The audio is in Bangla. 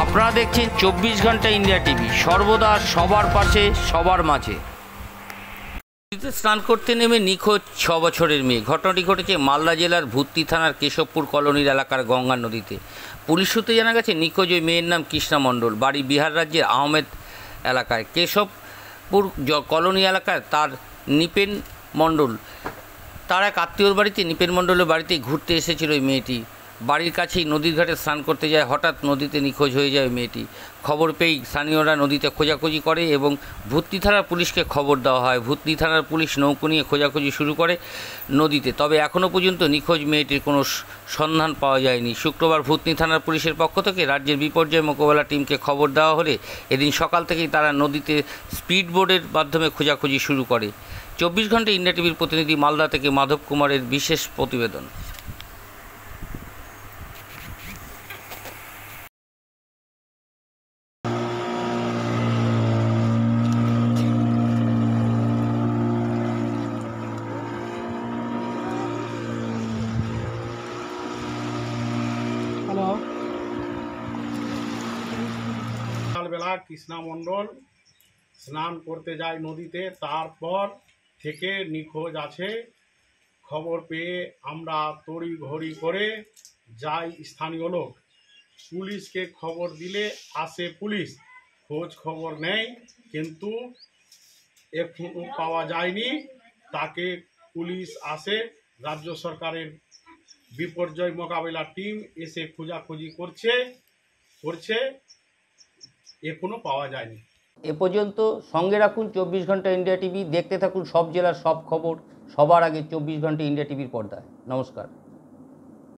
আপনারা দেখছেন 24 ঘন্টা ইন্ডিয়া টিভি, সর্বদা সবার পাশে সবার মাঝে। নদীতে স্নান করতে নেমে নিখোঁজ 6 বছরের মেয়ে। ঘটনাটি ঘটেছে মালদা জেলার ভূতনি থানার কেশবপুর কলোনির এলাকার গঙ্গা নদীতে। পুলিশ সূত্রে জানা গেছে, নিখোঁজ ওই মেয়ের নাম কৃষ্ণা মণ্ডল, বাড়ি বিহার রাজ্যের আহমেদ এলাকায়। কেশবপুর কলোনি এলাকায় তার নিপেন মণ্ডল, তার এক আত্মীয়র বাড়িতে নিপেন মণ্ডলের বাড়িতে ঘুরতে এসেছিল ওই মেয়েটি। বাড়ির কাছেই নদীর ঘাটে স্নান করতে যায়, হঠাৎ নদীতে নিখোঁজ হয়ে যায় মেয়েটি। খবর পেয়েই স্থানীয়রা নদীতে খোঁজাখুঁজি করে এবং ভূতনি থানার পুলিশকে খবর দেওয়া হয়। ভূতনি থানার পুলিশ নৌকো নিয়ে খোঁজাখুঁজি শুরু করে নদীতে, তবে এখনও পর্যন্ত নিখোঁজ মেয়েটির কোনো সন্ধান পাওয়া যায়নি। শুক্রবার ভূতনি থানার পুলিশের পক্ষ থেকে রাজ্যের বিপর্যয় মোকাবেলা টিমকে খবর দেওয়া হলে এদিন সকাল থেকেই তারা নদীতে স্পিড বোটের মাধ্যমে খোঁজাখুঁজি শুরু করে। 24 ঘন্টা ইন্ডিয়া টিভির প্রতিনিধি মালদা থেকে মাধব কুমারের বিশেষ প্রতিবেদন। সকালবেলা কৃষ্ণা মণ্ডল স্নান করতে যায় নদীতে, তারপর থেকে নিখোঁজ আছে। খবর পেয়ে আমরা তড়িঘড়ি করে যাই স্থানীয় লোক, পুলিশকে খবর দিলে আসে পুলিশ, খোঁজ খবর নেয়, কিন্তু এখনো পাওয়া যায়নি। তাকে পুলিশ আসে, রাজ্য সরকারের বিপর্যয় মোকাবিলা টিম এসে খোঁজাখুঁজি করছে, এখনো পাওয়া যায়নি। এ পর্যন্ত সঙ্গে রাখুন 24 ঘন্টা ইন্ডিয়া টিভি, দেখতে থাকুন সব জেলার সব খবর সবার আগে 24 ঘন্টা ইন্ডিয়া টিভির পর্দায়। নমস্কার।